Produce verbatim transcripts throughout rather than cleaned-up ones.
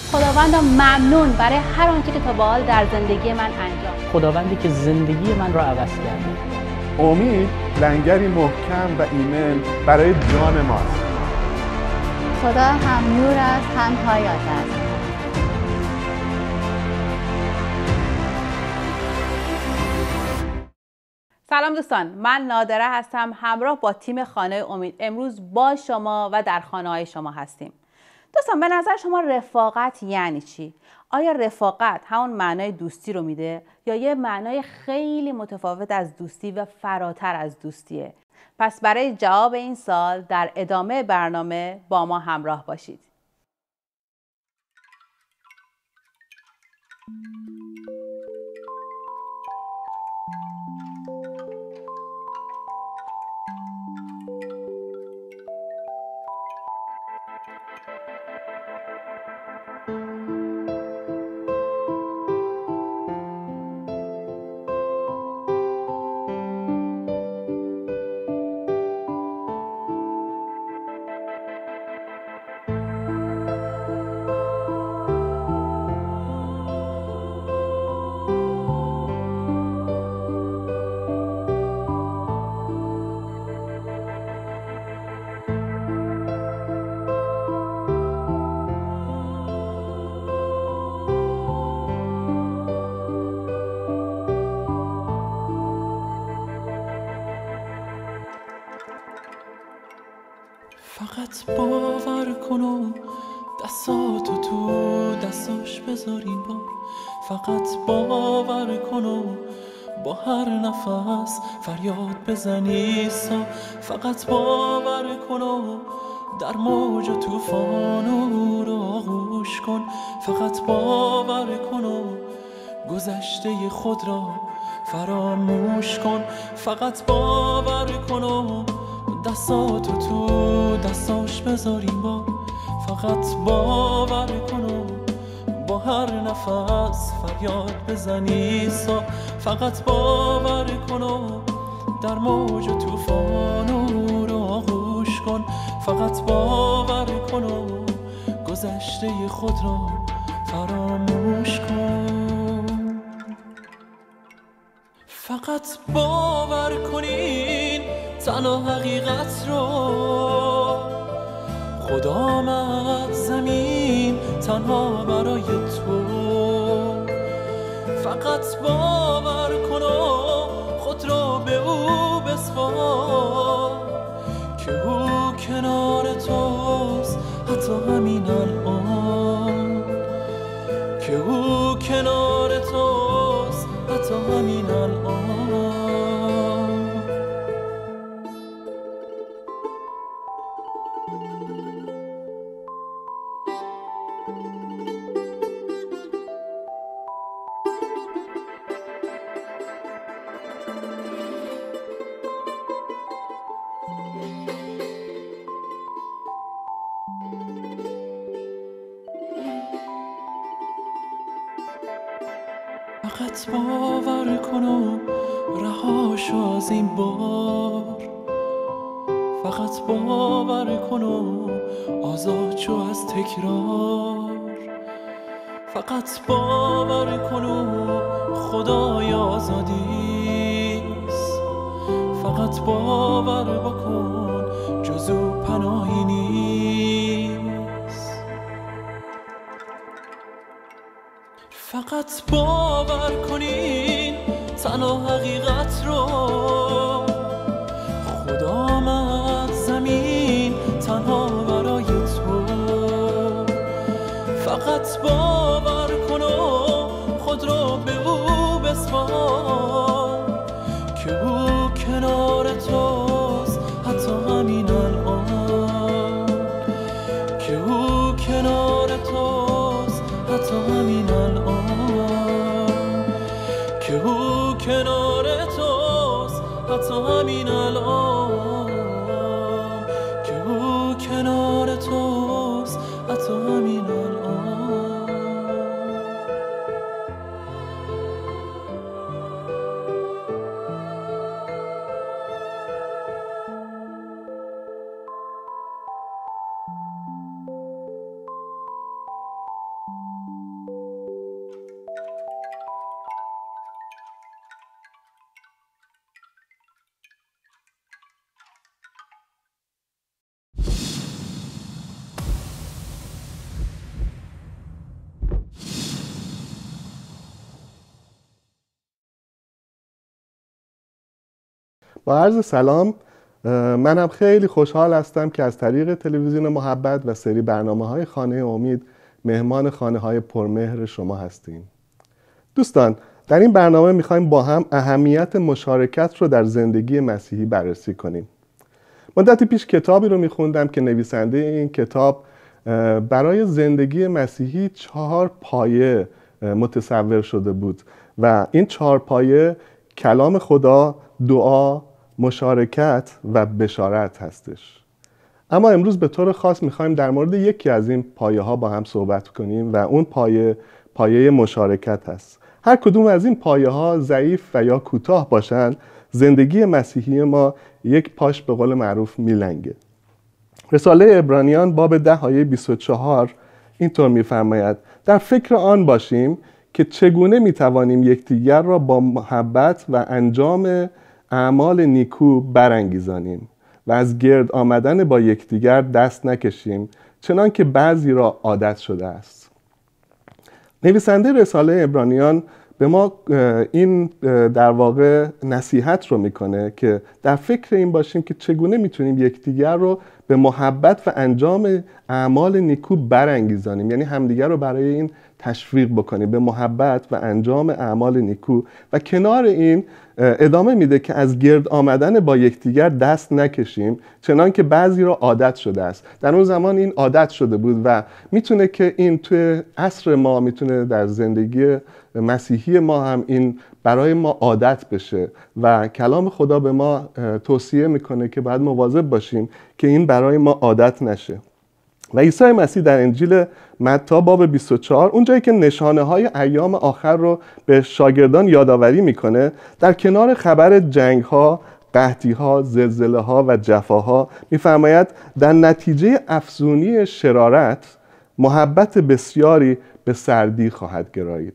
خداوندم ممنون برای هر آنچه که تا به حال در زندگی من انجام. خداوندی که زندگی من را عوض کرده. امید لنگری محکم و ایمن برای جان ماست. خدا هم نور است هم حیات است. سلام دوستان، من نادره هستم. همراه با تیم خانه امید امروز با شما و در خانه های شما هستیم. دوستان، به نظر شما رفاقت یعنی چی؟ آیا رفاقت همون معنای دوستی رو میده یا یه معنای خیلی متفاوت از دوستی و فراتر از دوستیه؟ پس برای جواب این سوال در ادامه برنامه با ما همراه باشید. فقط باور کن و دستاتو تو دستاش بذار این بار. فقط باور کن و با هر نفس فریاد بزنی سا. فقط باور کن و در موج و طوفان و رو آغوش کن. فقط باور کن و گذشته خود را فراموش کن. فقط باور کن و دستاتو تو دستاش بذار این بار. فقط باور کن و با هر نفس فریاد بزنی سا. فقط باور کن و در موج و طوفان و رو آغوش کن. فقط باور کن و گذشته خود را فراموش کن. فقط باور کنین تنها حقیقت رو خدا آمد زمین تنها برای تو. فقط باور کن و خود رو به او بسپار که او کنار توست حتی همین الان. که او کنار توست حتی همین الان. فقط باور کن و رهاشو از این بار. فقط باور کن و آزاد شو از تکرار. فقط باور کن و خدای آزادیست. فقط باور بکن جز او پناهی نیست. فقط باور کنین تنها حقیقت رو خدا آمد زمین تنها برای تو. فقط باور کن و خود رو به او بسپار که او کنار توست حتی همین الان. که او کنار توست حتی همین الان. که او کنار توست حتی همین الان. که او کنار توست حتی همین الان. با عرض سلام، منم خیلی خوشحال هستم که از طریق تلویزیون محبت و سری برنامه‌های خانه امید مهمان خانه‌های پرمهر شما هستیم. دوستان، در این برنامه می‌خوایم با هم اهمیت مشارکت رو در زندگی مسیحی بررسی کنیم. مدتی پیش کتابی رو می‌خوندم که نویسنده این کتاب برای زندگی مسیحی چهار پایه متصور شده بود و این چهار پایه کلام خدا، دعا، مشارکت و بشارت هستش. اما امروز به طور خاص میخوایم در مورد یکی از این پایه ها با هم صحبت کنیم و اون پایه پایه مشارکت هست. هر کدوم از این پایه ها ضعیف و یا کوتاه باشن، زندگی مسیحی ما یک پاش به قول معروف میلنگه. رساله عبرانیان باب ده آیه بیست و چهار اینطور میفرماید: در فکر آن باشیم که چگونه میتوانیم یکدیگر را با محبت و انجام اعمال نیکو برانگیزانیم و از گرد آمدن با یکدیگر دست نکشیم، چنان که بعضی را عادت شده است. نویسنده رساله عبرانیان به ما این در واقع نصیحت رو میکنه که در فکر این باشیم که چگونه میتونیم یکدیگر رو به محبت و انجام اعمال نیکو برانگیزانیم، یعنی همدیگر رو برای این تشویق بکنیم به محبت و انجام اعمال نیکو، و کنار این ادامه میده که از گرد آمدن با یکدیگر دست نکشیم، چنان که بعضی را عادت شده است. در اون زمان این عادت شده بود و میتونه که این توی عصر ما، میتونه در زندگی مسیحی ما هم این برای ما عادت بشه و کلام خدا به ما توصیه میکنه که باید مواظب باشیم که این برای ما عادت نشه. و عیسی مسیح در انجیل متی باب بیست و چهار اونجایی که نشانه های ایام آخر رو به شاگردان یادآوری میکنه، در کنار خبر جنگ ها، قحطی ها، زلزله ها و جفاها میفرماید در نتیجه افزونی شرارت محبت بسیاری به سردی خواهد گرایید.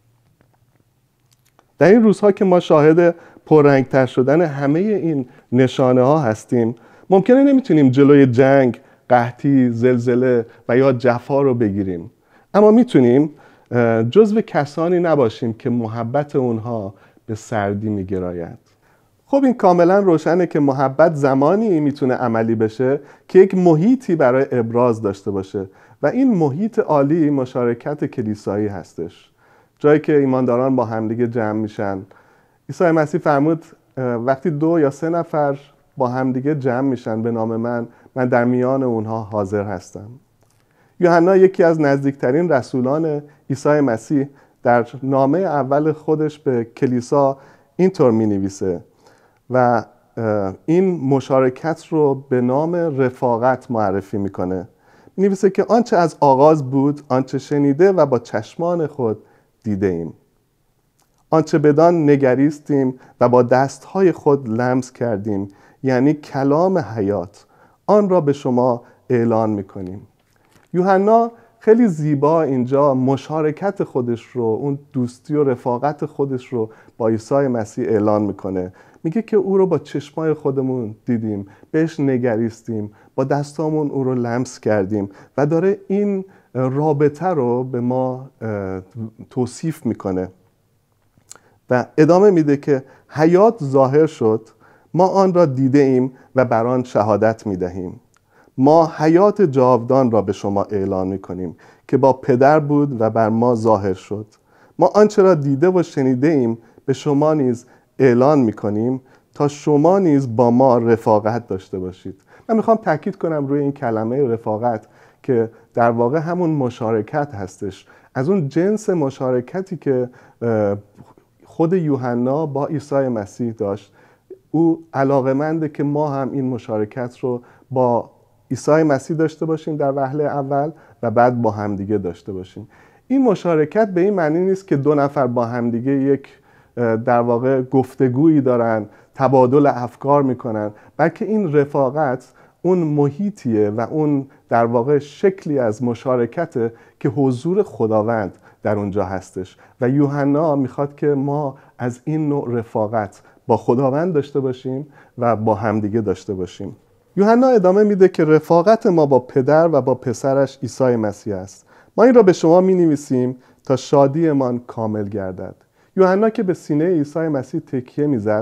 در این روزها که ما شاهد پررنگتر شدن همه این نشانه ها هستیم، ممکنه نمیتونیم جلوی جنگ، قحطی، زلزله و یا جفا رو بگیریم، اما میتونیم جزو کسانی نباشیم که محبت اونها به سردی میگراید. خب این کاملا روشنه که محبت زمانی میتونه عملی بشه که یک محیطی برای ابراز داشته باشه و این محیط عالی مشارکت کلیسایی هستش، جایی که ایمانداران با همدیگه جمع میشن. عیسی مسیح فرمود وقتی دو یا سه نفر با همدیگه جمع میشن به نام من، من در میان اونها حاضر هستم. یوحنا یکی از نزدیکترین رسولان عیسی مسیح در نامه اول خودش به کلیسا اینطور می نویسه و این مشارکت رو به نام رفاقت معرفی میکنه. می نویسه که آنچه از آغاز بود، آنچه شنیده و با چشمان خود دیده ایم، آنچه بدان نگریستیم و با دستهای خود لمس کردیم، یعنی کلام حیات، آن را به شما اعلان میکنیم. یوحنا خیلی زیبا اینجا مشارکت خودش رو، اون دوستی و رفاقت خودش رو با عیسی مسیح اعلان میکنه. میگه که او رو با چشمای خودمون دیدیم، بهش نگریستیم، با دستامون او رو لمس کردیم و داره این رابطه رو به ما توصیف میکنه و ادامه میده که حیات ظاهر شد، ما آن را دیده ایم و بر آن شهادت میدهیم. ما حیات جاودان را به شما اعلان میکنیم که با پدر بود و بر ما ظاهر شد. ما آنچه را دیده و شنیده ایم به شما نیز اعلان میکنیم تا شما نیز با ما رفاقت داشته باشید. من میخوام تاکید کنم روی این کلمه رفاقت که در واقع همون مشارکت هستش، از اون جنس مشارکتی که خود یوحنا با عیسی مسیح داشت. او علاقه‌منده که ما هم این مشارکت رو با عیسی مسیح داشته باشیم در وهله اول و بعد با همدیگه داشته باشیم. این مشارکت به این معنی نیست که دو نفر با همدیگه یک در واقع گفتگویی دارن، تبادل افکار میکنن، بلکه این رفاقت اون محیطیه و اون در واقع شکلی از مشارکته که حضور خداوند در اونجا هستش و یوحنا میخواد که ما از این نوع رفاقت با خداوند داشته باشیم و با همدیگه داشته باشیم. یوحنا ادامه میده که رفاقت ما با پدر و با پسرش عیسی مسیح است. ما این را به شما می نویسیم تا شادیمان کامل گردد. یوحنا که به سینه عیسی مسیح تکیه میزد،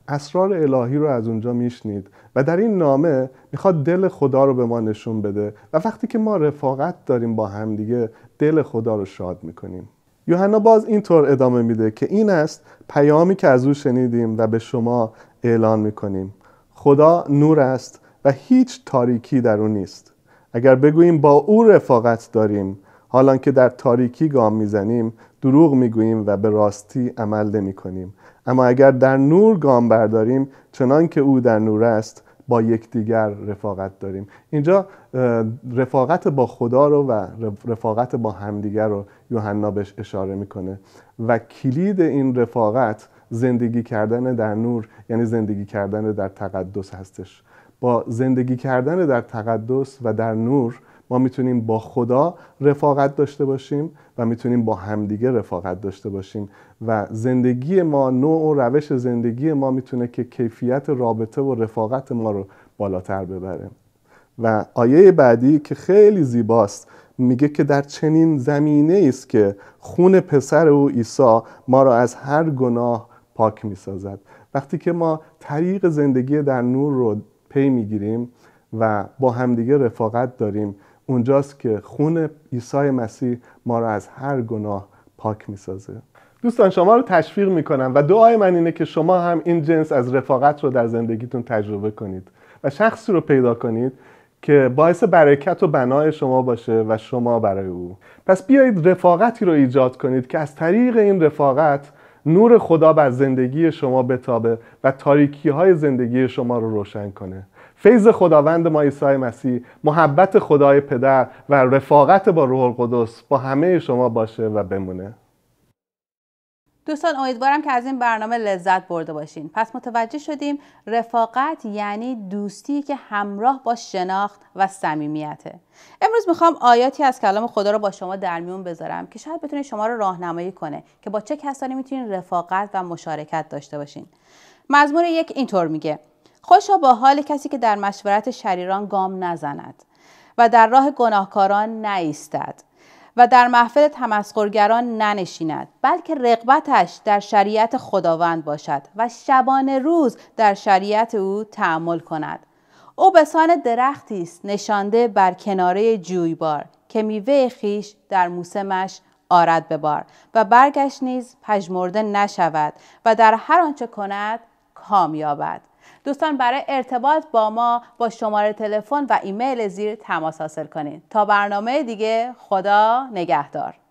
اسرار الهی رو از اونجا میشنید و در این نامه میخواد دل خدا رو به ما نشون بده و وقتی که ما رفاقت داریم با همدیگه دل خدا رو شاد میکنیم. یوحنا باز اینطور ادامه میده که این است پیامی که از او شنیدیم و به شما اعلان میکنیم. خدا نور است و هیچ تاریکی در او نیست. اگر بگوییم با او رفاقت داریم حالان که در تاریکی گام میزنیم دروغ میگوییم و به راستی عمل نمی کنیم. اما اگر در نور گام برداریم چنان که او در نور است با یکدیگر رفاقت داریم. اینجا رفاقت با خدا رو و رفاقت با همدیگر رو یوحنا بهش اشاره میکنه و کلید این رفاقت زندگی کردن در نور یعنی زندگی کردن در تقدس هستش. با زندگی کردن در تقدس و در نور ما میتونیم با خدا رفاقت داشته باشیم و میتونیم با همدیگه رفاقت داشته باشیم و زندگی ما، نوع و روش زندگی ما میتونه که کیفیت رابطه و رفاقت ما رو بالاتر ببره. و آیه بعدی که خیلی زیباست میگه که در چنین زمینه است که خون پسر او عیسی ما را از هر گناه پاک میسازد. وقتی که ما طریق زندگی در نور رو پی میگیریم و با همدیگه رفاقت داریم اونجاست که خون عیسی مسیح ما را از هر گناه پاک میسازه. دوستان شما رو تشویق میکنم و دعای من اینه که شما هم این جنس از رفاقت رو در زندگیتون تجربه کنید و شخصی رو پیدا کنید که باعث برکت و بنای شما باشه و شما برای او. پس بیایید رفاقتی رو ایجاد کنید که از طریق این رفاقت نور خدا بر زندگی شما بتابه و تاریکی های زندگی شما رو روشن کنه. فیض خداوند ما عیسی مسیح، محبت خدای پدر و رفاقت با روح القدس با همه شما باشه و بمونه. دوستان امیدوارم که از این برنامه لذت برده باشین. پس متوجه شدیم رفاقت یعنی دوستی که همراه با شناخت و صمیمیته. امروز میخوام آیاتی از کلام خدا رو با شما در میون بذارم که شاید بتونه شما رو راهنمایی کنه که با چه کسانی میتونین رفاقت و مشارکت داشته باشین. مزمور یک اینطور میگه: خوشا با حال کسی که در مشورت شریران گام نزند و در راه گناهکاران نایستد و در محفل تمسخرگران ننشیند، بلکه رغبتش در شریعت خداوند باشد و شبانه روز در شریعت او تأمل کند. او بسان درختی است نشانده بر کناره جویبار که میوه خویش در موسمش آرد به بار و برگش نیز پژمرده نشود و در هر آنچه کند کامیابد. دوستان برای ارتباط با ما با شماره تلفن و ایمیل زیر تماس حاصل کنید. تا برنامه دیگه، خدا نگهدار.